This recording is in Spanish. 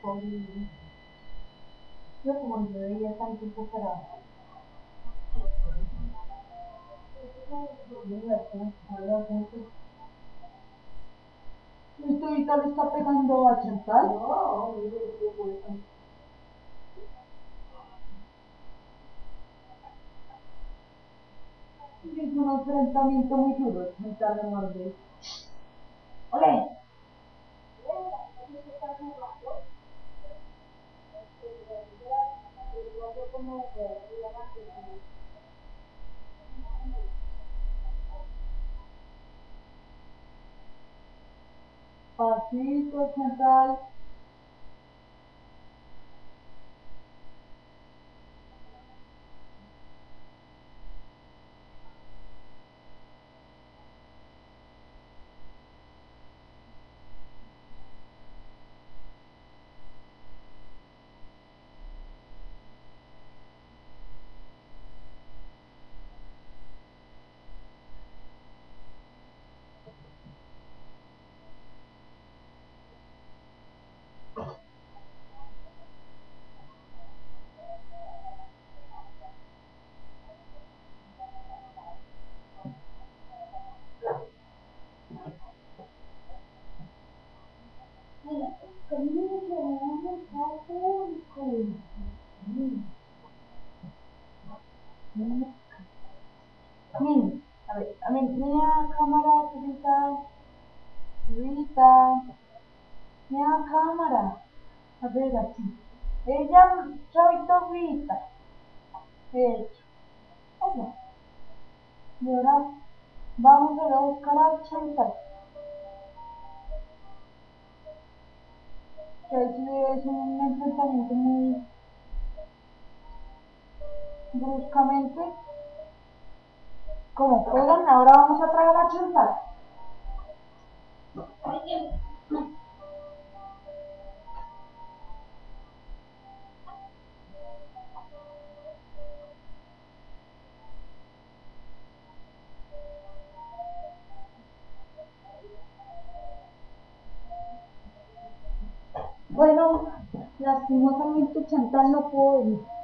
Pobre. Yo como yo veía tan tipo para ¿este ahorita le está pegando a Chantal? No, mire, qué bueno. Es un enfrentamiento muy duro, Chantal de Mordés. ¡Ole! Pasito, Chantal. A ver, mira cámara, Rita, mira cámara. A ver, así. Ella, soy Rita. Hecho. Oye, y ahora vamos a ir a buscar a Chantal. Que es un enfrentamiento muy bruscamente. Como juegan, ahora vamos a traer a Chantal. Bueno, lastimosamente Chantal no pudo venir.